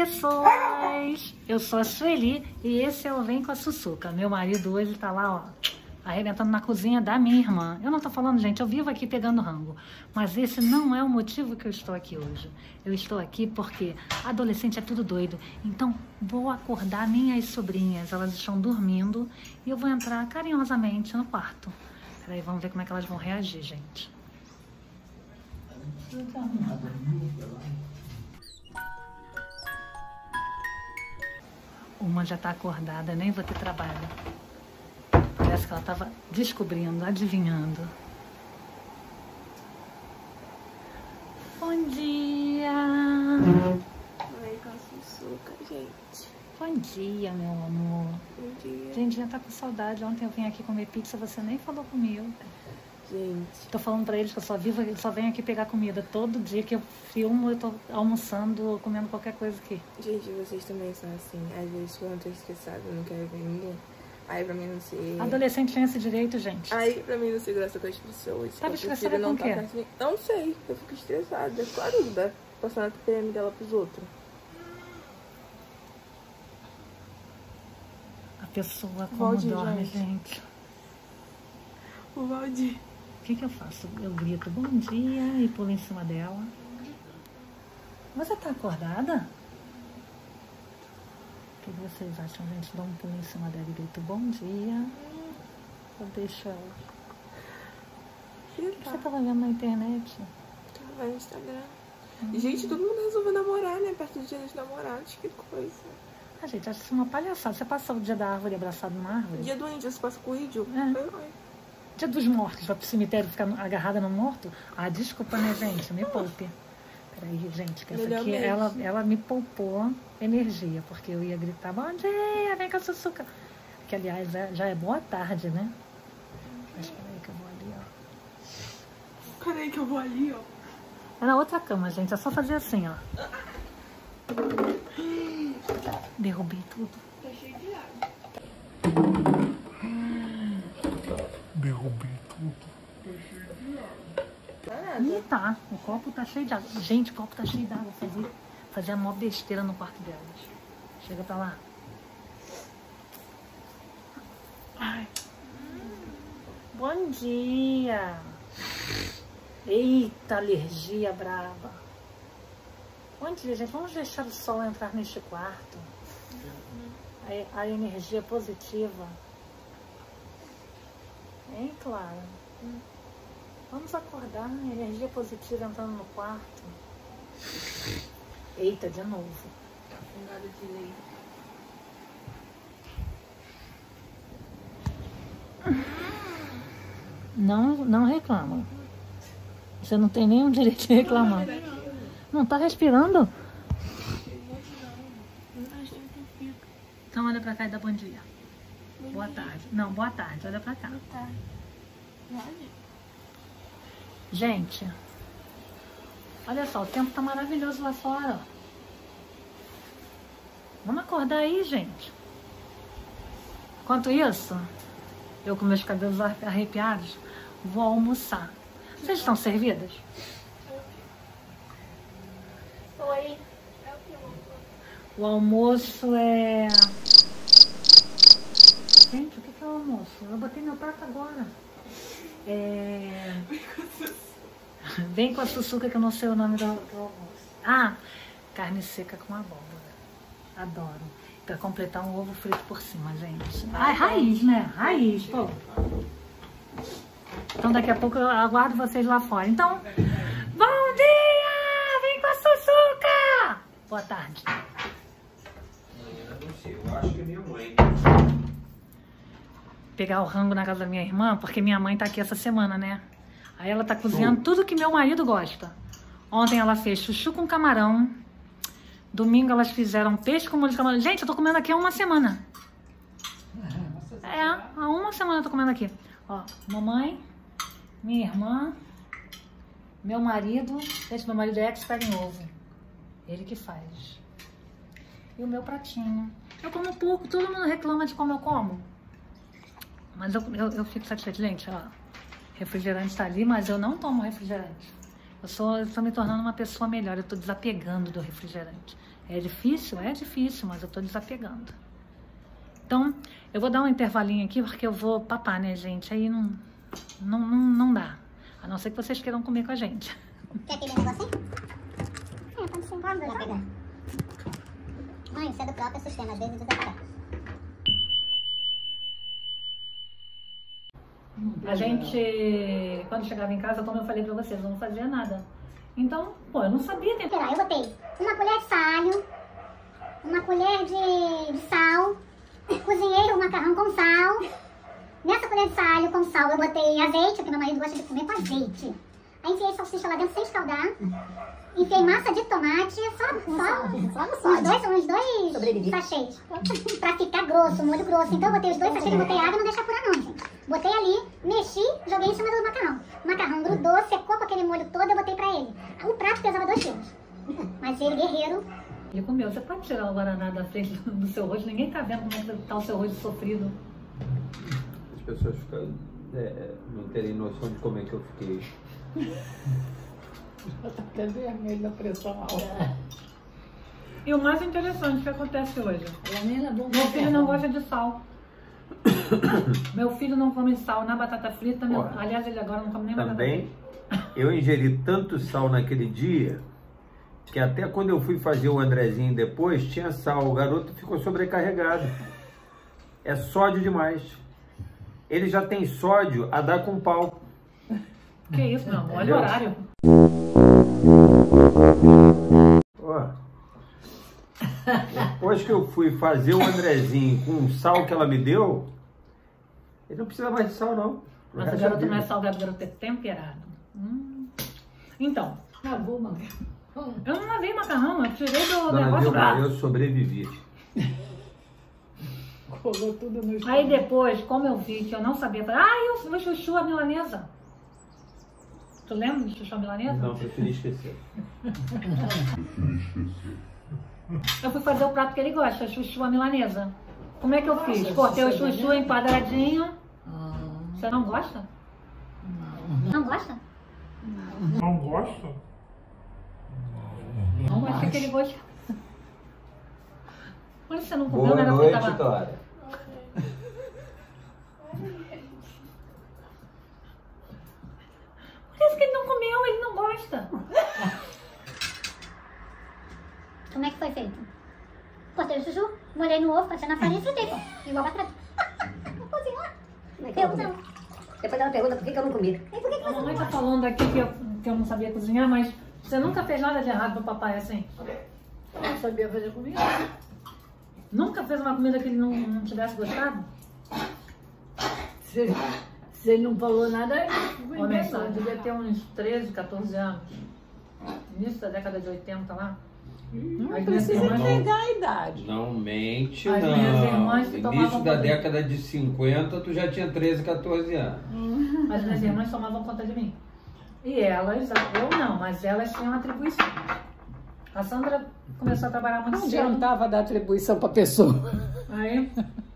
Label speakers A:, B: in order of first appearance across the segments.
A: pessoas! Eu sou a Sueli e esse é o Vem com a Sussuca. Meu marido hoje tá lá, ó, arrebentando na cozinha da minha irmã. Eu não tô falando, gente, eu vivo aqui pegando rango. Mas esse não é o motivo que eu estou aqui hoje. Eu estou aqui porque adolescente é tudo doido. Então, vou acordar minhas sobrinhas. Elas estão dormindo e eu vou entrar carinhosamente no quarto. Peraí, vamos ver como é que elas vão reagir, gente. Uma já tá acordada, nem vou ter trabalho. Parece que ela tava descobrindo, adivinhando. Bom dia!
B: Vem com a Sussuca, gente.
A: Bom dia, meu amor.
B: Bom dia.
A: Gente, já tá com saudade. Ontem eu vim aqui comer pizza, você nem falou comigo.
B: Gente.
A: Tô falando pra eles que eu só venho aqui pegar comida. Todo dia que eu filmo, eu tô almoçando ou comendo qualquer coisa aqui.
B: Gente, vocês também são assim. Às vezes, quando eu tô estressada, eu não quero ver ninguém. Aí, pra mim não ser...
A: Adolescente tem esse direito, gente.
B: Aí, pra mim não ser graça com as pessoas.
A: Tava
B: eu
A: estressada
B: prefiro não
A: com o quê?
B: estar perto de mim. Não sei. Eu fico estressada. Claro, não dá passando a TPM dela pros outros.
A: A pessoa como
B: Valdir,
A: dorme,
B: gente.
A: gente.
B: O Valdir.
A: O que eu faço? Eu grito bom dia e pulo em cima dela. Você tá acordada? O que vocês acham, gente? Dá um pulo em cima dela e grito bom dia. Eu deixo ela. O que você tava vendo na internet?
B: Vai no Instagram. Gente, todo mundo resolveu namorar, né? Perto do dia dos namorados. Que coisa.
A: Ah, gente, acho isso uma palhaçada. Você passou o dia da árvore abraçado numa árvore?
B: Dia do índio, você passa com o índio?
A: É. Dia dos mortos, vai pro cemitério ficar agarrada no morto? Ah, desculpa, né, gente? Me poupe. Peraí, gente, que essa
B: Melhor
A: aqui,
B: mesmo.
A: ela me poupou energia, porque eu ia gritar, bom dia, vem com a Sussuca. Que, aliás, já é boa tarde, né? Mas peraí que eu vou ali, ó.
B: Peraí que eu vou ali, ó.
A: É na outra cama, gente, é só fazer assim, ó. Derrubei tudo.
B: Tá cheio de água.
C: Derrubei tudo.
A: Ih, tá. O copo tá cheio de água. Gente, o copo tá cheio de água. Fazer a maior besteira no quarto delas. Chega pra lá. Ai. Bom dia. Eita, alergia braba. Bom dia, gente. Vamos deixar o sol entrar neste quarto. A energia positiva. Hein, Clara? Vamos acordar, energia positiva entrando no quarto. Eita, de novo.
B: Fungada de leite.
A: Não reclama. Você não tem nenhum direito de reclamar. Não tá respirando? Então olha pra cá e dá bom dia. Boa tarde. Não, boa tarde. Olha pra cá.
B: Tá.
A: Gente, olha só, o tempo tá maravilhoso lá fora. Vamos acordar aí, gente. Enquanto isso, eu com meus cabelos arrepiados, vou almoçar. Vocês estão servidas?
B: Oi.
A: O almoço é... Gente, o que é o almoço? Eu botei meu prato agora. Vem com a Sussuca, que eu não sei o nome do almoço. Ah, carne seca com abóbora. Adoro. Pra completar um ovo frito por cima, gente. Ah, é raiz, né? Raiz, pô. Então daqui a pouco eu aguardo vocês lá fora. Então, bom dia! Vem com a Sussuca! Boa tarde.
C: Eu acho que é minha mãe.
A: Pegar o rango na casa da minha irmã, porque minha mãe tá aqui essa semana, né? Aí ela tá cozinhando tudo que meu marido gosta. Ontem ela fez chuchu com camarão. Domingo elas fizeram peixe com molho de camarão. Gente, eu tô comendo aqui há uma semana. Há uma semana eu tô comendo aqui. Ó, mamãe, minha irmã, meu marido. Gente, meu marido é expert em ovo. Ele que faz. E o meu pratinho. Eu como pouco, todo mundo reclama de como eu como. Mas eu fico satisfeita, gente, ó. Refrigerante tá ali, mas eu não tomo refrigerante. Eu tô me tornando uma pessoa melhor, eu tô desapegando do refrigerante. É difícil, mas eu tô desapegando. Então, eu vou dar um intervalinho aqui, porque eu vou papar, né, gente? Aí não dá. A não ser que vocês queiram comer com a gente.
D: Quer aquele negócio aí? Pode ser. Vou pegar. Mãe, isso é do próprio sistema, às vezes desaparece.
A: A gente, quando chegava em casa, como eu falei pra vocês, eu não fazia nada. Então, pô, eu não sabia temperar.
D: Eu botei uma colher de alho, uma colher de sal, cozinhei o macarrão com sal. Nessa colher de alho com sal eu botei azeite, porque meu marido gosta de comer com azeite. Aí enfiei salsicha lá dentro sem escaldar. Enfiei massa de tomate, só uns dois sachês. Pra ficar grosso, molho grosso. Então eu botei os 2 sachês e botei água e não deixei apurar não, gente. Botei ali, mexi, joguei em cima do macarrão. O macarrão grudou, secou com aquele molho todo, eu botei pra ele. O prato pesava 2 quilos. Mas ele, guerreiro...
A: Ele comeu. Você pode tirar o guaraná da frente do seu rosto? Ninguém tá vendo como é que tá o seu rosto sofrido.
C: As pessoas ficam, não terem noção de como é que eu fiquei.
E: Já tá até vermelho da pressão alta.
A: E o mais interessante que acontece hoje. Meu
E: Meu
A: filho não gosta de sal. Meu filho não come sal na batata frita. Aliás, ele agora não come nem batata frita.
C: Também, eu ingeri tanto sal naquele dia, que até quando eu fui fazer o Andrezinho depois, tinha sal. O garoto ficou sobrecarregado. É sódio demais. Ele já tem sódio a dar com pau.
A: Que isso, meu amor? Olha o horário.
C: Ó, depois que eu fui fazer o Andrezinho com o sal que ela me deu, ele não precisa mais de sal, não.
A: Mas o garoto não é salgado, o garoto é temperado. Então,
E: Lavou, mano.
A: eu não lavei macarrão, eu tirei do
C: Dona
A: negócio
C: Dilma,
A: lá.
C: eu sobrevivi.
E: Colou tudo no chão.
A: Aí depois, como eu vi que eu não sabia, eu falei, eu vou chuchu a milanesa. Tu lembra de chuchu a milanesa?
C: Não, preferi esquecer.
A: Eu fui fazer o prato que ele gosta, chuchu a milanesa. Como é que eu fiz? Cortei o chuchu em quadradinho. Você não gosta?
D: Não gosta?
C: Não gosta?
A: Não gosta que ele gosta. Por isso você não comeu,
C: Boa
A: não era porque
C: noite,
A: tava...
C: Clara.
A: Por isso que ele não comeu, ele não gosta.
D: Como é que foi feito? Cortei o chuchu, molhei no ovo, passei na farinha e fritei, pô. Igual batata. Não cozinhou. Eu não.
F: Depois ela pergunta por que eu não comi.
D: E por que
A: A mamãe tá falando aqui que eu não sabia cozinhar, mas você nunca fez nada de errado pro papai assim?
E: Não sabia fazer comida.
A: Nunca fez uma comida que ele não tivesse gostado?
E: Se ele não falou nada,
A: Homem, só devia ter uns 13, 14 anos. Início da década de 80 lá.
E: não
A: As
E: precisa
A: minhas irmãs-
E: entregar a idade.
C: Não mente,
A: As
C: não.
A: minhas irmãs que
C: Início
A: tomavam
C: da
A: conta-
C: década de 50, tu já tinha 13, 14 anos.
A: As minhas irmãs tomavam conta de mim. E elas, eu não, mas elas tinham atribuição. A Sandra começou a trabalhar muito
E: Não
A: cedo.
E: adiantava dar atribuição pra pessoa.
A: Aí.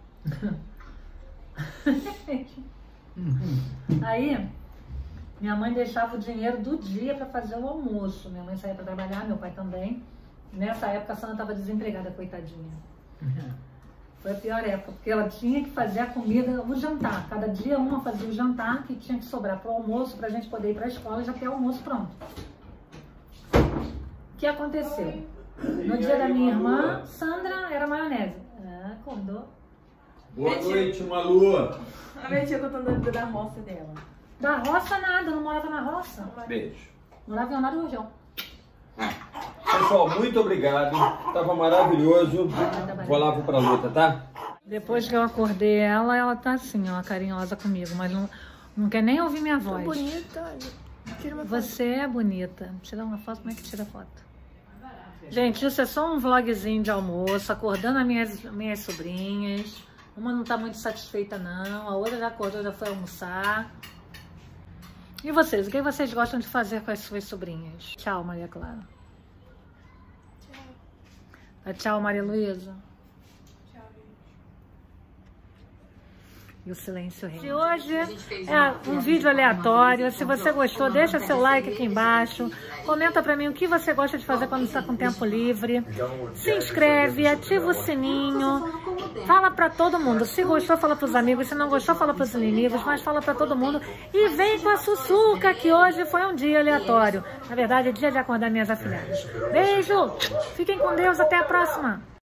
A: Aí, minha mãe deixava o dinheiro do dia para fazer o almoço. Minha mãe saía para trabalhar, meu pai também. Nessa época a Sandra estava desempregada, coitadinha. Foi a pior época, porque ela tinha que fazer a comida, o jantar. Cada dia uma fazia o jantar que tinha que sobrar para o almoço, para a gente poder ir para a escola e já ter o almoço pronto. O que aconteceu? No dia da minha irmã, Sandra era maionese. Ah, acordou.
C: Boa noite, Malu.
B: A minha tia contando da roça dela.
A: Da roça nada, não morava na roça.
C: Beijo.
A: Morava em Honório Rojão.
C: Pessoal, muito obrigado. Tava maravilhoso. Vou lá pra luta, tá?
A: Depois que eu acordei ela tá assim, ó, carinhosa comigo, mas não quer nem ouvir minha voz.
B: Bonita, olha. Tira uma foto.
A: Você é bonita. Tirar uma foto, como é que tira foto? Gente, isso é só um vlogzinho de almoço, acordando as minhas sobrinhas. Uma não tá muito satisfeita não, a outra já acordou, já foi almoçar. E vocês, o que vocês gostam de fazer com as suas sobrinhas? Tchau, Maria Clara. Tchau, Maria Luísa. E o silêncio reina. De hoje é um vídeo aleatório. Se você gostou, deixa seu like aqui embaixo. Comenta pra mim o que você gosta de fazer quando está com tempo livre. Se inscreve, ativa o sininho. Fala pra todo mundo. Se gostou, fala pros amigos. Se não gostou, fala pros inimigos. Mas fala pra todo mundo. E vem com a Sussuca, que hoje foi um dia aleatório. Na verdade, é dia de acordar minhas afilhadas. Beijo! Fiquem com Deus. Até a próxima!